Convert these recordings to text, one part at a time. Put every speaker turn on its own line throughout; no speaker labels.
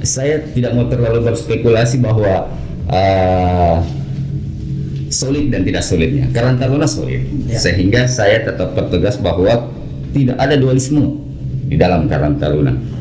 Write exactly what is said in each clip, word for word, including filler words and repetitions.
saya tidak mau terlalu berspekulasi bahwa uh, solid dan tidak solidnya. Karang Taruna solid, ya. Sehingga saya tetap bertegas bahwa tidak ada dualisme di dalam Karang Taruna.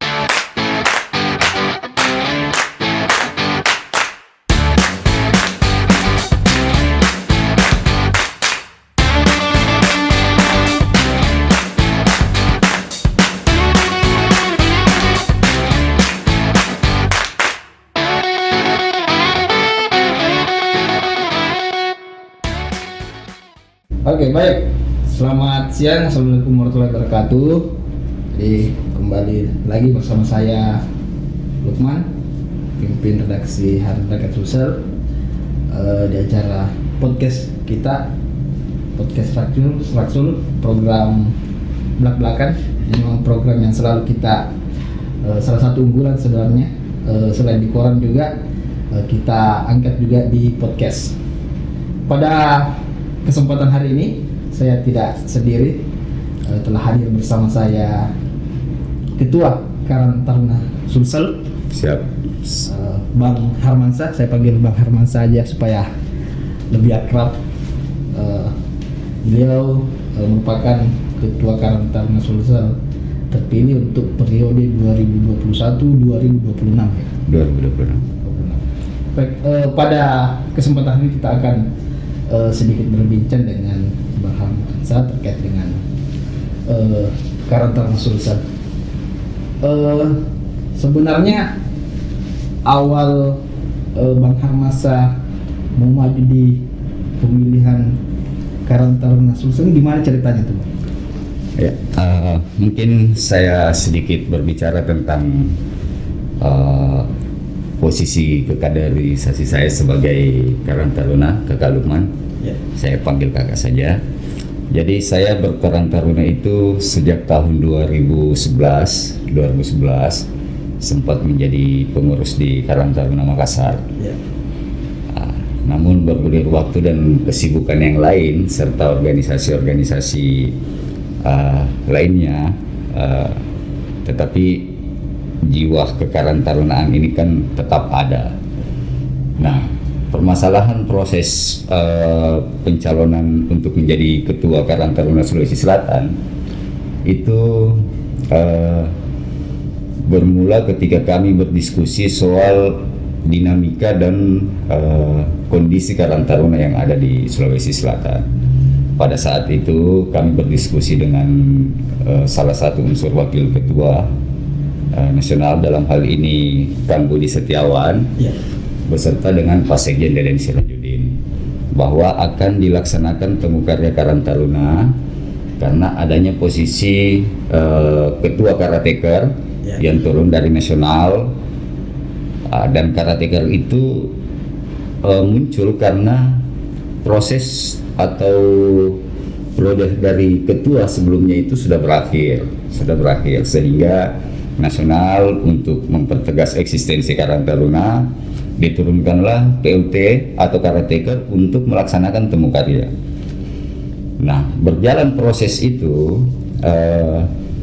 Oke, baik. Selamat siang. Assalamualaikum warahmatullahi wabarakatuh. Jadi kembali lagi bersama saya Lukman, pimpin redaksi Harian Rakyat Sulsel, uh, di acara podcast kita, podcast Raksul, Raksul, program belak-belakan. Ini memang program yang selalu kita uh, salah satu unggulan sebenarnya. Uh, selain di koran juga uh, kita angkat juga di podcast. Pada kesempatan hari ini saya tidak sendiri, uh, telah hadir bersama saya Ketua Karang Taruna Sulsel.
Siap.
Uh, Bang Harmansyah, saya panggil Bang Harmansyah aja supaya lebih akrab. Uh, beliau uh, merupakan Ketua Karang Taruna Sulsel terpilih untuk periode dua ribu dua puluh satu sampai dua ribu dua puluh enam ya.
dua ribu dua puluh enam.
Baik, uh, pada kesempatan ini kita akan Uh, sedikit berbincang dengan Bang Harmansyah terkait dengan uh, Karang Taruna Sulsel. Uh, sebenarnya awal uh, Bang Harmansyah mau maju di pemilihan Karang Taruna Sulsel gimana ceritanya tuh, Bang?
Ya, uh, mungkin saya sedikit berbicara tentang uh, posisi kekaderisasi saya sebagai Karang Taruna, Kakak Lukman. Ya. Saya panggil kakak saja. Jadi saya berkarang taruna itu sejak tahun dua ribu sebelas sempat menjadi pengurus di Karang Taruna Makassar. Ya. Uh, namun bergulir waktu dan kesibukan yang lain serta organisasi-organisasi uh, lainnya, uh, tetapi jiwa kekarang tarunaan ini kan tetap ada. Nah, permasalahan proses uh, pencalonan untuk menjadi Ketua Karang Taruna Sulawesi Selatan itu uh, bermula ketika kami berdiskusi soal dinamika dan uh, kondisi Karang Taruna yang ada di Sulawesi Selatan. Pada saat itu kami berdiskusi dengan uh, salah satu unsur wakil ketua Uh, nasional, dalam hal ini Kang Budi Setiawan, ya, beserta dengan Pak Sekjen Deden Sirajudin, bahwa akan dilaksanakan temu karya Karang Taruna karena adanya posisi uh, ketua karateker, ya, yang turun dari nasional, uh, dan karateker itu uh, muncul karena proses atau periode dari ketua sebelumnya itu sudah berakhir, sudah berakhir sehingga nasional untuk mempertegas eksistensi Karang Taruna diturunkanlah P L T atau karateker untuk melaksanakan temu karya. Nah, berjalan proses itu eh,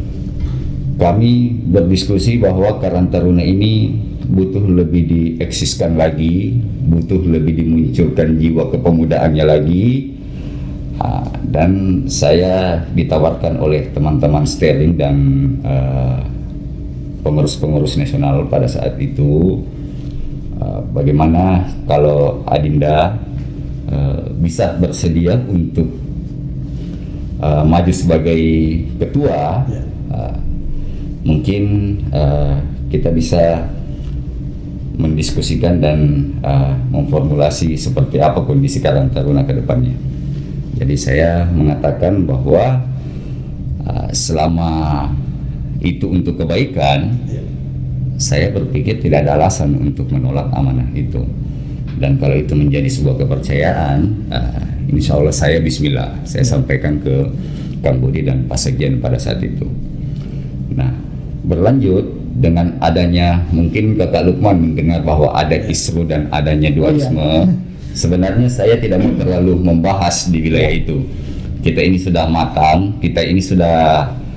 kami berdiskusi bahwa Karang Taruna ini butuh lebih dieksiskan lagi, butuh lebih dimunculkan jiwa kepemudaannya lagi. Nah, dan saya ditawarkan oleh teman-teman Sterling dan eh, pengurus-pengurus nasional pada saat itu, uh, bagaimana kalau Adinda uh, bisa bersedia untuk uh, maju sebagai ketua, uh, mungkin uh, kita bisa mendiskusikan dan uh, memformulasi seperti apa kondisi Karang Taruna ke depannya. Jadi saya mengatakan bahwa uh, selama itu untuk kebaikan, ya, saya berpikir tidak ada alasan untuk menolak amanah itu. Dan kalau itu menjadi sebuah kepercayaan, uh, insya Allah saya bismillah, saya sampaikan ke Kang Budi dan Pak Sekjen pada saat itu. Nah, berlanjut dengan adanya, mungkin Kakak Lukman mendengar bahwa ada kisru dan adanya dualisme. Ya. Sebenarnya saya tidak mau terlalu membahas di wilayah itu. Kita ini sudah matang, kita ini sudah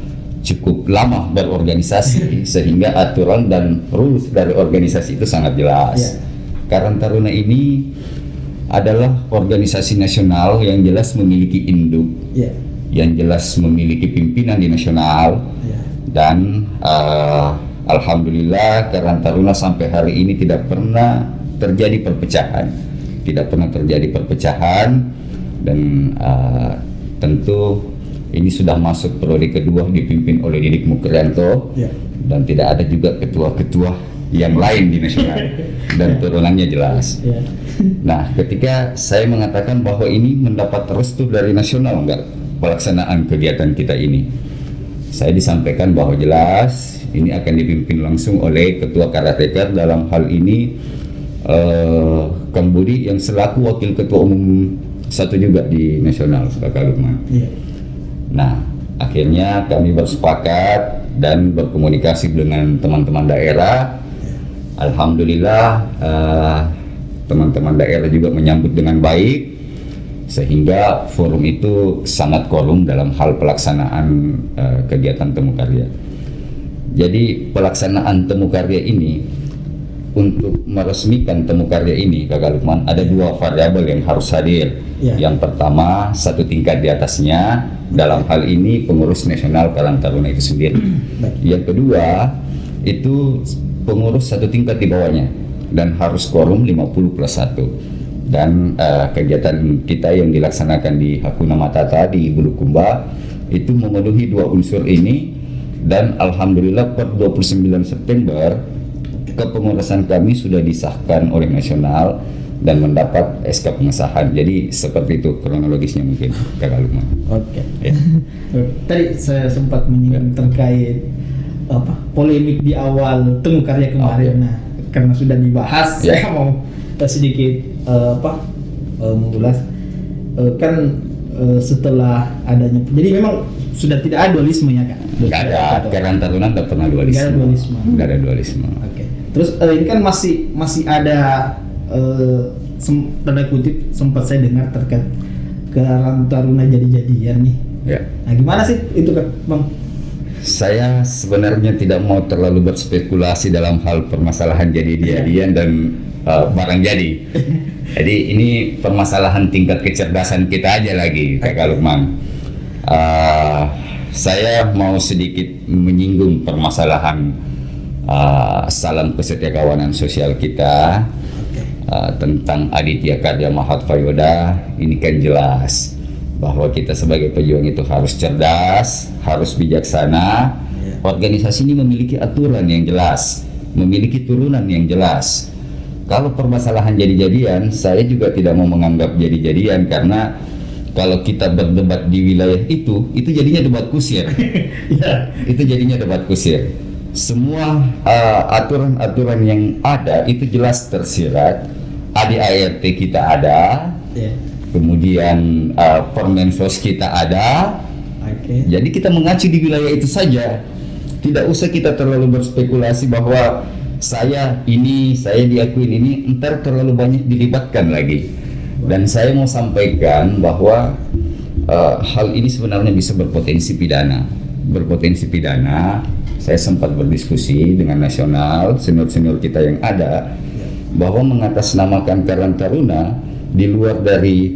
cukup lama berorganisasi sehingga aturan dan rules dari organisasi itu sangat jelas.
Ya.
Karang Taruna ini adalah organisasi nasional yang jelas memiliki induk,
Ya.
yang jelas memiliki pimpinan di nasional,
Ya.
dan uh, alhamdulillah Karang Taruna sampai hari ini tidak pernah terjadi perpecahan, tidak pernah terjadi perpecahan dan uh, tentu ini sudah masuk periode kedua dipimpin oleh Didik Mukrianto,
Ya.
dan tidak ada juga ketua-ketua yang lain di nasional dan turunannya jelas.
Ya.
Nah, ketika saya mengatakan bahwa ini mendapat restu dari nasional enggak pelaksanaan kegiatan kita ini, saya disampaikan bahwa jelas ini akan dipimpin langsung oleh Ketua Karateka dalam hal ini eh, Kang Budi yang selaku Wakil Ketua Umum satu juga di nasional, Kakak Lukman.
Ya.
Nah, akhirnya kami bersepakat dan berkomunikasi dengan teman-teman daerah. Alhamdulillah eh, teman-teman daerah juga menyambut dengan baik, sehingga forum itu sangat korum dalam hal pelaksanaan eh, kegiatan temu karya. Jadi pelaksanaan temu karya ini, untuk meresmikan temu karya ini, Kakak Lukman, ada dua variabel yang harus hadir.
Ya.
Yang pertama, satu tingkat di atasnya, dalam hal ini pengurus nasional Karang Taruna itu sendiri. Yang kedua, itu pengurus satu tingkat di bawahnya, dan harus quorum lima puluh plus satu. Dan uh, kegiatan kita yang dilaksanakan di Hakuna Matata di Bulukumba itu memenuhi dua unsur ini, dan alhamdulillah per dua puluh sembilan September kepengurusan kami sudah disahkan oleh nasional dan mendapat S K pengesahan. Jadi seperti itu kronologisnya mungkin, Kakak Lukman.
Oke.
Ya.
Tadi saya sempat menyinggung terkait apa polemik di awal temu karya kemarin.
Oke.
Nah, karena sudah dibahas,
Ya.
saya mau sedikit eh, apa eh, mengulas. Eh, kan eh, setelah adanya, jadi memang sudah tidak ada dualisme ya kan?
Nggak ada, Karang Taruna nggak pernah dualisme.
Nggak ada dualisme.
Nggak ada dualisme.
Oke. Terus eh, ini kan masih masih ada eh, sem- tanda kutip sempat saya dengar terkait Karang Taruna jadi-jadian nih.
Ya.
Nah, gimana sih itu kan, Bang?
Saya sebenarnya tidak mau terlalu berspekulasi dalam hal permasalahan jadi-jadian dan uh, barang jadi. Jadi ini permasalahan tingkat kecerdasan kita aja lagi, Kakak Lukman. Uh, saya mau sedikit menyinggung permasalahan uh, salam kesetiakawanan sosial kita uh, tentang Aditya Karya Mahatvayoda. Ini kan jelas bahwa kita sebagai pejuang itu harus cerdas, harus bijaksana. Organisasi ini memiliki aturan yang jelas, memiliki turunan yang jelas. Kalau permasalahan jadi-jadian, saya juga tidak mau menganggap jadi-jadian, karena kalau kita berdebat di wilayah itu, itu jadinya debat kusir.
Ya.
Itu jadinya debat kusir. Semua uh, aturan-aturan yang ada itu jelas tersirat. A D A R T kita ada.
Ya.
Kemudian uh, Permensos kita ada.
Oke.
Jadi kita mengacu di wilayah itu saja. Tidak usah kita terlalu berspekulasi bahwa saya ini, saya diakuin ini, entar terlalu banyak dilibatkan lagi. Dan saya mau sampaikan bahwa uh, hal ini sebenarnya bisa berpotensi pidana. Berpotensi pidana. Saya sempat berdiskusi dengan nasional, senior-senior kita yang ada, bahwa mengatasnamakan Karang Taruna di luar dari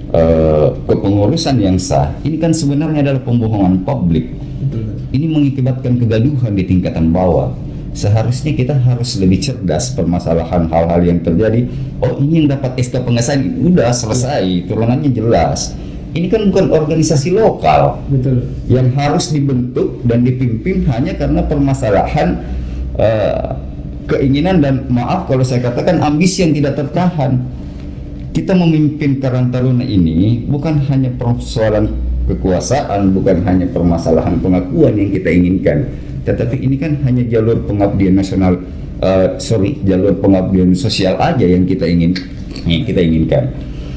uh, kepengurusan yang sah, ini kan sebenarnya adalah pembohongan publik. Ini mengakibatkan kegaduhan di tingkatan bawah. Seharusnya kita harus lebih cerdas permasalahan hal-hal yang terjadi. Oh, ini yang dapat S K pengesahan, udah selesai, turunannya jelas. Ini kan bukan organisasi lokal.
Betul.
Yang harus dibentuk dan dipimpin hanya karena permasalahan uh, keinginan dan, maaf kalau saya katakan, ambisi yang tidak tertahan. Kita memimpin Karang Taruna ini bukan hanya persoalan kekuasaan, bukan hanya permasalahan pengakuan yang kita inginkan, tetapi ini kan hanya jalur pengabdian nasional, uh, sorry, jalur pengabdian sosial aja yang kita ingin, yang kita inginkan.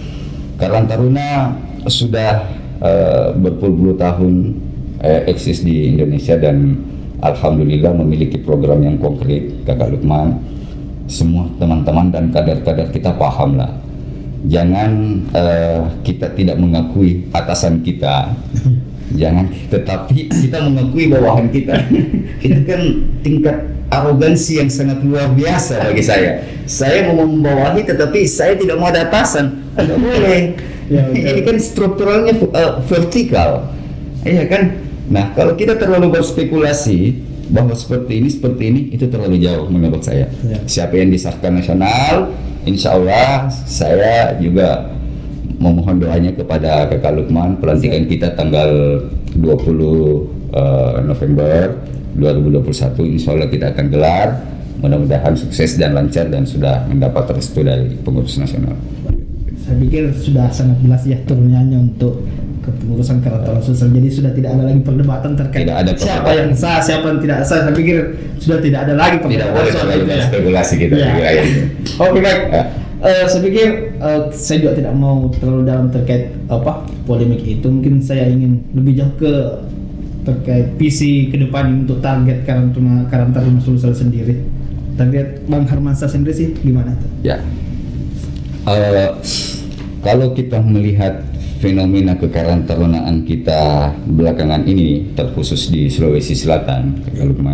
Karang Taruna sudah uh, berpuluh-puluh tahun uh, eksis di Indonesia dan alhamdulillah memiliki program yang konkret, Kakak Lukman. Semua teman-teman dan kader-kader kita paham lah. Jangan uh, kita tidak mengakui atasan kita. Jangan, tetapi kita mengakui bawahan kita. Itu kan tingkat arogansi yang sangat luar biasa bagi saya. Saya mau membawahi tetapi saya tidak mau ada atasan. Tidak boleh. Ya, ini kan strukturalnya uh, vertikal. Iya kan? Nah, kalau kita terlalu berspekulasi bahwa seperti ini, seperti ini, itu terlalu jauh menurut saya. Ya. Siapa yang disahkan nasional, insya Allah saya juga memohon doanya kepada Kakak Lukman. Pelantikan kita tanggal dua puluh uh, November dua ribu dua puluh satu, insya Allah kita akan gelar. Mudah-mudahan sukses dan lancar dan sudah mendapat restu dari pengurus nasional.
Saya pikir sudah sangat jelas ya turunannya untuk kepengurusan Karang Sosial. Jadi sudah tidak ada lagi perdebatan terkait
tidak ada
siapa yang sah, siapa yang tidak sah. Saya pikir sudah tidak ada lagi
perdebatan. Tidak boleh soal itu ya. Spekulasi kita.
Ya. Ya. Oke baik. Ya. Uh, saya pikir uh, saya juga tidak mau terlalu dalam terkait apa polemik itu. Mungkin saya ingin lebih jauh ke terkait visi ke depan untuk target Karang Taruna Sulsel sendiri. Target Bang Harmansyah sendiri sih gimana itu?
Ya. Uh, kalau kita melihat fenomena kekarantarunaan kita belakangan ini, terkhusus di Sulawesi Selatan,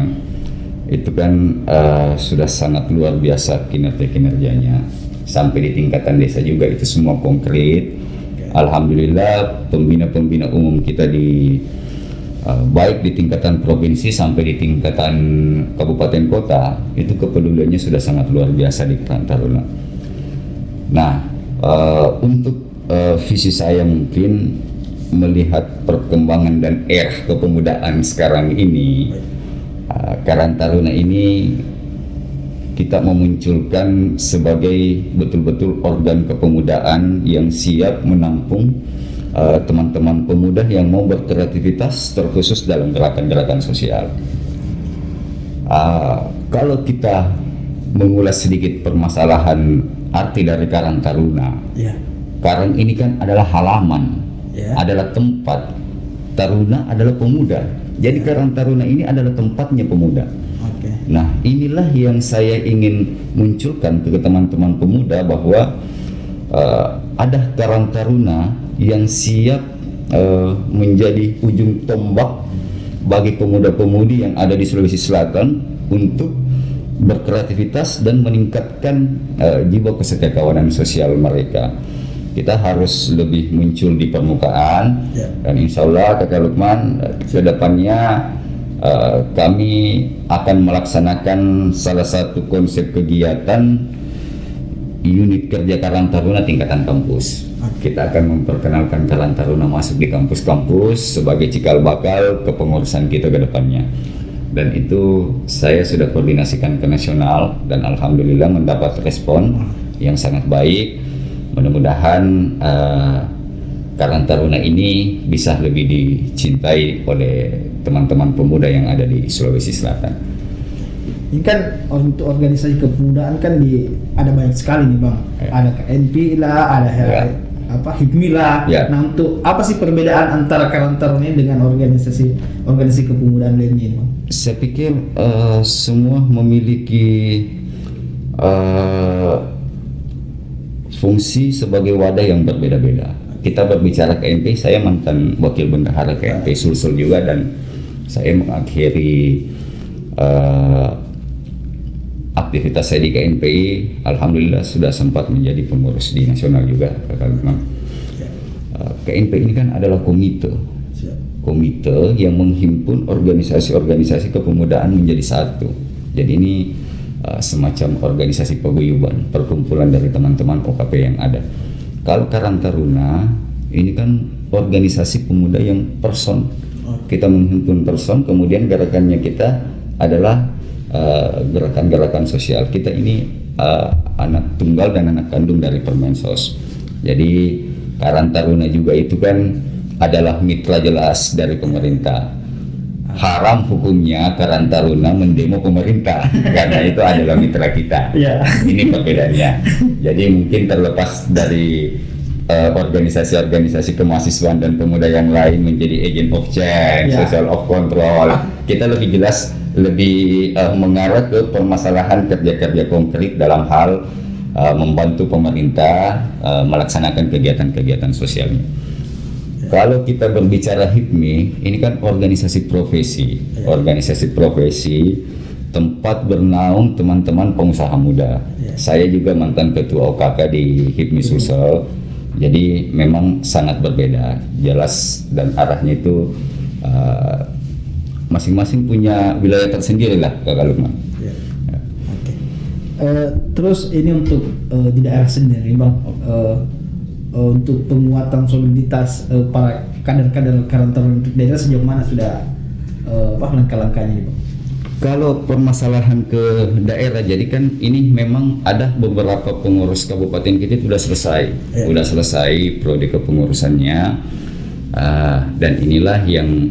itu kan uh, sudah sangat luar biasa kinerja-kinerjanya. Sampai di tingkatan desa juga itu semua konkret. Alhamdulillah pembina-pembina umum kita di uh, baik di tingkatan provinsi sampai di tingkatan kabupaten kota itu kepeduliannya sudah sangat luar biasa di Karang Taruna. Nah, uh, untuk uh, visi saya mungkin melihat perkembangan dan era kepemudaan sekarang ini, uh, Karang Taruna ini kita memunculkan sebagai betul-betul organ kepemudaan yang siap menampung uh, teman-teman pemuda yang mau berkreativitas terkhusus dalam gerakan-gerakan sosial. Uh, kalau kita mengulas sedikit permasalahan arti dari Karang Taruna, yeah. Karang ini kan adalah halaman, yeah. adalah tempat. Taruna adalah pemuda. Jadi yeah. Karang Taruna ini adalah tempatnya pemuda. Okay. Nah, inilah yang saya ingin munculkan ke teman-teman pemuda bahwa uh, ada Karang Taruna yang siap uh, menjadi ujung tombak bagi pemuda-pemudi yang ada di Sulawesi Selatan untuk berkreativitas dan meningkatkan uh, jiwa kesetakawanan sosial mereka. Kita harus lebih muncul di permukaan, ya. Dan insya Allah Kakak Lukman uh, ke depannya uh, kami akan melaksanakan salah satu konsep kegiatan unit kerja Karang Taruna tingkatan kampus. Kita akan memperkenalkan Karang Taruna masuk di kampus-kampus sebagai cikal bakal kepengurusan kita ke depannya. Dan itu saya sudah koordinasikan ke nasional dan alhamdulillah mendapat respon yang sangat baik. Mudah-mudahan uh, Karang Taruna ini bisa lebih dicintai oleh teman-teman pemuda yang ada di Sulawesi Selatan.
Ini kan untuk organisasi kepemudaan kan di ada banyak sekali nih Bang. Ya. Ada K N P lah, ada ya. apa H I P M I lah. Ya. Nah, untuk apa sih perbedaan antara Karang Taruna ini dengan organisasi organisasi kepemudaan lainnya, Bang?
Saya pikir uh, semua memiliki uh, fungsi sebagai wadah yang berbeda-beda. Kita berbicara K N P, saya mantan wakil bendahara K N P Sulsel juga dan saya mengakhiri uh, aktivitas saya di K N P I. Alhamdulillah sudah sempat menjadi pengurus di nasional juga. Uh, K N P I ini kan adalah komite. komite yang menghimpun organisasi-organisasi kepemudaan menjadi satu. Jadi ini uh, semacam organisasi paguyuban, perkumpulan dari teman-teman O K P yang ada. Kalau Karang Taruna ini kan organisasi pemuda yang person. Kita menghimpun person, kemudian gerakannya kita adalah uh, gerakan-gerakan sosial. Kita ini uh, anak tunggal dan anak kandung dari Permensos. Jadi Karang Taruna juga itu kan adalah mitra jelas dari pemerintah. Haram hukumnya Karang Taruna mendemo pemerintah karena itu adalah mitra kita. Yeah. Ini perbedaannya. Jadi mungkin terlepas dari uh, organisasi-organisasi kemahasiswaan dan pemuda yang lain menjadi agent of change, yeah. social of control, kita lebih jelas lebih uh, mengarah ke permasalahan kerja-kerja konkret dalam hal uh, membantu pemerintah uh, melaksanakan kegiatan-kegiatan sosialnya. Kalau kita berbicara HIPMI, ini kan organisasi profesi,
Ya.
organisasi profesi, tempat bernaung teman-teman pengusaha muda.
Ya.
Saya juga mantan ketua O K K di HIPMI Sulsel, jadi memang sangat berbeda, jelas dan arahnya itu uh, masing-masing punya wilayah tersendiri lah, Kakak Lukman.
Ya. Oke. Eh, terus ini untuk eh, di daerah sendiri, Bang. Eh, eh, untuk penguatan soliditas eh, para kader-kader Karang Taruna untuk daerah sejauh mana sudah eh, apa langkah-langkahnya ini, Bang?
Kalau permasalahan ke daerah, jadi kan ini memang ada beberapa pengurus kabupaten kita itu sudah selesai,
Ya.
sudah selesai prodi kepengurusannya, uh, dan inilah yang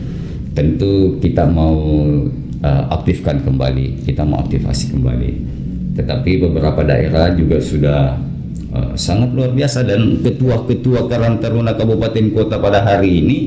tentu kita mau uh, aktifkan kembali, kita mau aktifasi kembali. Tetapi beberapa daerah juga sudah uh, sangat luar biasa, dan ketua-ketua Karang Taruna kabupaten kota pada hari ini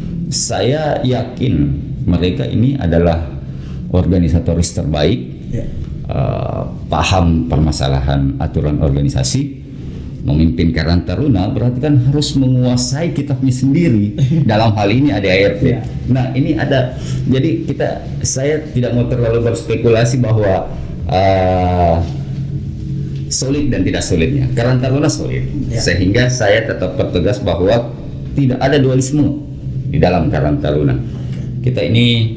saya yakin mereka ini adalah organisatoris terbaik,
Ya.
uh, paham permasalahan aturan organisasi. Memimpin Karang Taruna berarti kan harus menguasai kitabnya sendiri. Dalam hal ini A D A R T.
Ya.
Nah ini ada, jadi kita, saya tidak mau terlalu berspekulasi bahwa uh, solid dan tidak solidnya. Karang Taruna solid,
Ya.
sehingga saya tetap bertegas bahwa tidak ada dualisme di dalam Karang Taruna. Kita ini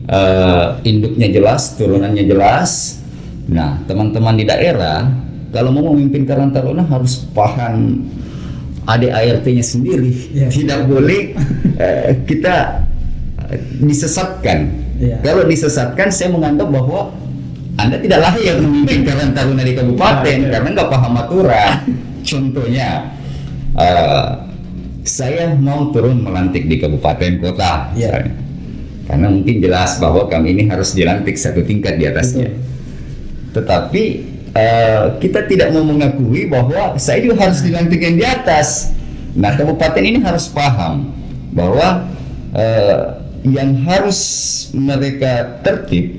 Uh, induknya jelas, turunannya jelas. Nah, teman-teman di daerah kalau mau memimpin Karang Taruna harus paham A D A R T-nya sendiri.
Ya.
Tidak boleh uh, kita uh, disesatkan.
Ya.
Kalau disesatkan, saya menganggap bahwa Anda tidak layak memimpin Karang Taruna di kabupaten
Ya.
karena nggak paham aturan. Contohnya, uh, saya mau turun melantik di kabupaten kota,
Ya.
misalnya. Karena mungkin jelas bahwa kami ini harus dilantik satu tingkat di atasnya.
Betul.
Tetapi uh, kita tidak mau mengakui bahwa saya juga harus dilantik yang di atas. Nah, kabupaten ini harus paham bahwa uh, yang harus mereka tertib,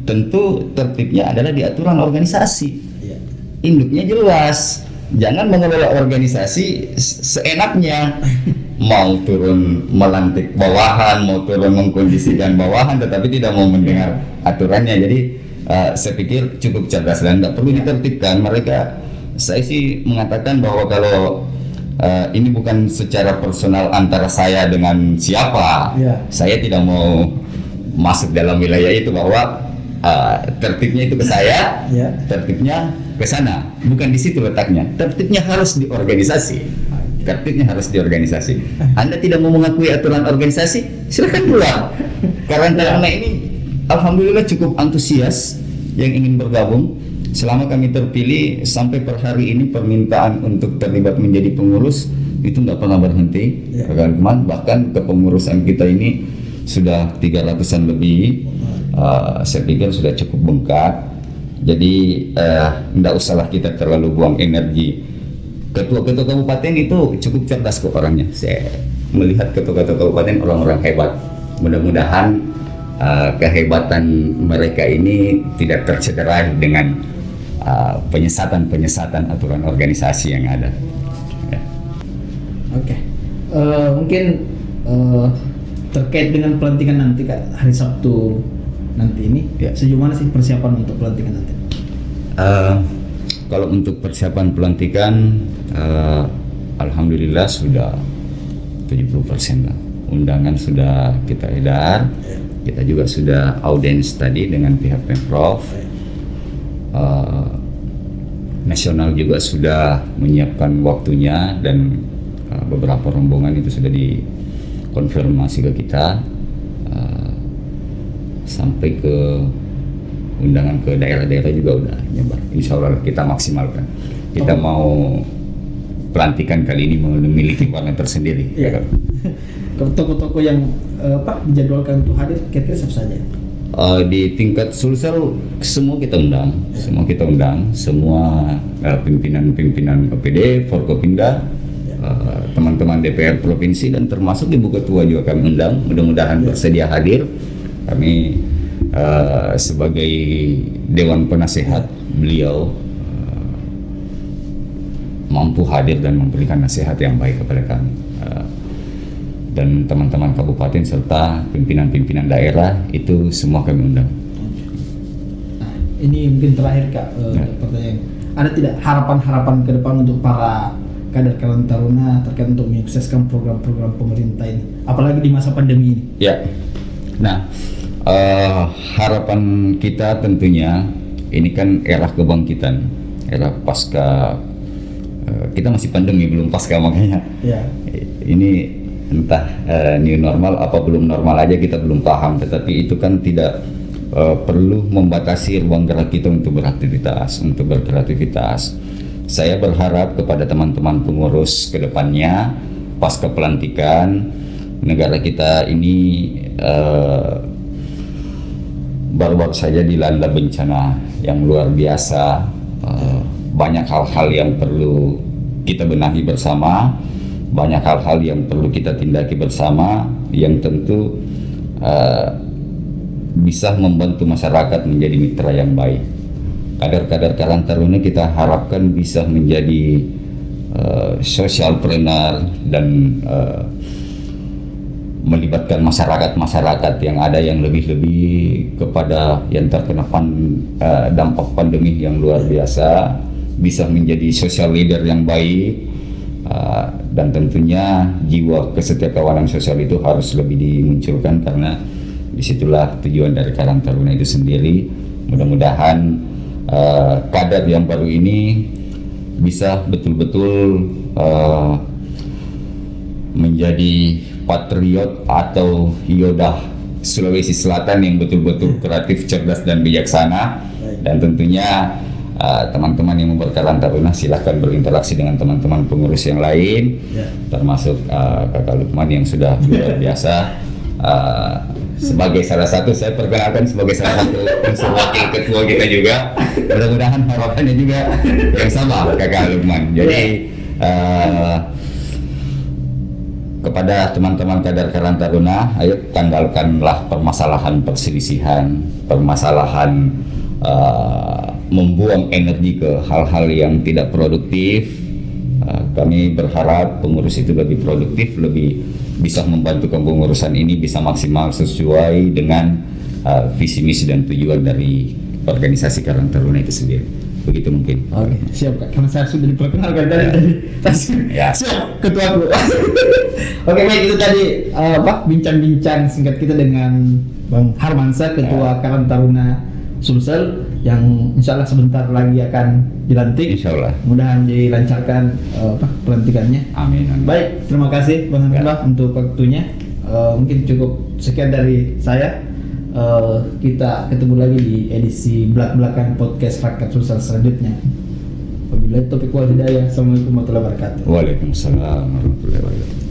tentu tertibnya adalah di aturan organisasi.
Ya.
Induknya jelas. Jangan mengelola organisasi seenaknya. Mau turun melantik bawahan, mau turun mengkondisikan bawahan, tetapi tidak mau mendengar aturannya. Jadi uh, saya pikir cukup cerdas dan nggak perlu ditertibkan. Mereka, saya sih mengatakan bahwa kalau uh, ini bukan secara personal antara saya dengan siapa,
Ya.
saya tidak mau masuk dalam wilayah itu, bahwa uh, tertibnya itu ke saya,
Ya.
tertibnya ke sana. Bukan di situ letaknya. Tertibnya harus di organisasi. Tertibnya harus di organisasi. Anda tidak mau mengakui aturan organisasi, silakan keluar. Karang Taruna ini alhamdulillah cukup antusias yang ingin bergabung. Selama kami terpilih sampai per hari ini, permintaan untuk terlibat menjadi pengurus itu nggak pernah berhenti.
Ya.
Bahkan kepengurusan kita ini sudah tiga ratusan lebih. Uh, saya pikir sudah cukup bengkak. Jadi tidak uh, usahlah kita terlalu buang energi. Ketua-ketua kabupaten itu cukup cerdas kok orangnya. Saya melihat ketua-ketua kabupaten orang-orang hebat. Mudah-mudahan uh, kehebatan mereka ini tidak tercederai dengan uh, penyesatan-penyesatan aturan organisasi yang ada. Ya.
Oke. Eh, mungkin eh, terkait dengan pelantikan nanti, Kak, hari Sabtu nanti ini,
Ya.
sejauh mana sih persiapan untuk pelantikan nanti?
Uh, kalau untuk persiapan pelantikan, uh, alhamdulillah sudah tujuh puluh persen lah. Undangan sudah kita edar, kita juga sudah audiens tadi dengan pihak Pemprov. Uh, nasional juga sudah menyiapkan waktunya, dan uh, beberapa rombongan itu sudah dikonfirmasi ke kita. Uh, sampai ke undangan ke daerah-daerah juga udah nyebar. Insya Allah kita maksimalkan. Kita
Oh.
mau pelantikan kali ini memiliki warna tersendiri.
Iya. Kalau toko-toko yang eh, apa dijadwalkan untuk hadir, kira-kira siapa saja?
Uh, di tingkat Sulsel semua kita undang, semua kita undang, semua uh, pimpinan-pimpinan O P D, Forkopimda, uh, teman-teman D P R provinsi, dan termasuk Ibu Ketua juga kami undang. Mudah-mudahan bersedia hadir. Kami uh, sebagai Dewan Penasehat beliau uh, mampu hadir dan memberikan nasihat yang baik kepada kami. Uh, dan teman-teman kabupaten serta pimpinan-pimpinan daerah itu semua kami undang.
Nah, ini mungkin terakhir Kak, uh,
Ya.
pertanyaan. Ada tidak harapan-harapan ke depan untuk para kader Karang Taruna terkait untuk menyukseskan program-program pemerintah ini, apalagi di masa pandemi ini?
Ya, nah uh, harapan kita tentunya ini kan era kebangkitan, era pasca, uh, kita masih pandemi belum pasca makanya.
Ya.
Ini entah uh, new normal apa belum normal aja kita belum paham, tetapi itu kan tidak uh, perlu membatasi ruang gerak kita untuk beraktivitas, untuk berkreativitas. Saya berharap kepada teman-teman pengurus ke depannya pasca pelantikan negara kita ini uh, baru-baru saja dilanda bencana yang luar biasa, uh, banyak hal-hal yang perlu kita benahi bersama. Banyak hal-hal yang perlu kita tindaki bersama yang tentu uh, bisa membantu masyarakat menjadi mitra yang baik. Kader-kader Karang Taruna kita harapkan bisa menjadi uh, socialpreneur dan uh, melibatkan masyarakat-masyarakat yang ada yang lebih-lebih kepada yang terkena pan, uh, dampak pandemi yang luar biasa, bisa menjadi social leader yang baik. Uh, dan tentunya jiwa kesetiakawanan sosial itu harus lebih dimunculkan, karena disitulah tujuan dari Karang Taruna itu sendiri. Mudah-mudahan uh, kader yang baru ini bisa betul-betul uh, menjadi patriot atau Yoda Sulawesi Selatan yang betul-betul kreatif, cerdas dan bijaksana. Dan tentunya Uh, teman-teman yang membuat Karang Taruna silahkan berinteraksi dengan teman-teman pengurus yang lain, ya. Termasuk uh, Kakak Lukman yang sudah luar biasa uh, sebagai salah satu, saya perkenalkan sebagai salah satu unsur wakil ketua kita juga. Mudah-mudahan harapannya juga yang sama Kakak Lukman. Jadi uh, kepada teman-teman kader Karang Taruna, ayo tanggalkanlah permasalahan perselisihan, permasalahan uh, membuang energi ke hal-hal yang tidak produktif. Uh, kami berharap pengurus itu lebih produktif, lebih bisa membantu kepengurusan ini bisa maksimal sesuai dengan uh, visi misi dan tujuan dari organisasi Karang Taruna itu sendiri. Begitu mungkin.
Oke, siap Kak. Karena saya sudah diperkenalkan tadi tadi.
Ya.
Siap, ketuaku. Oke, baik, itu tadi uh, apa bincang-bincang singkat kita dengan Bang Harmansyah, Ketua ya. Karang Taruna Sulsel, yang insya Allah sebentar lagi akan dilantik.
Insya Allah.
Mudahan dilancarkan uh, apa pelantikannya.
Amin, amin.
Baik, terima kasih Bang Harmansyah untuk waktunya. Uh, mungkin cukup sekian dari saya. Uh, kita ketemu lagi di edisi belak-belakan podcast Rakyat Sulsel selanjutnya. Wabillahi taufiq wal hidayah. Assalamualaikum warahmatullahi wabarakatuh.
Waalaikumsalam warahmatullahi wabarakatuh.